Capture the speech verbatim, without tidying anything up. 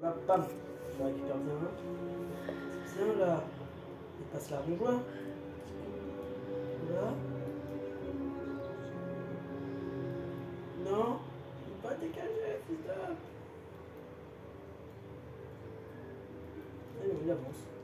Là, bam. Je récupère bien. Bien là. Il passe la rongeoire. Là. Non. Il faut pas dégager, putain. Allez, il avance.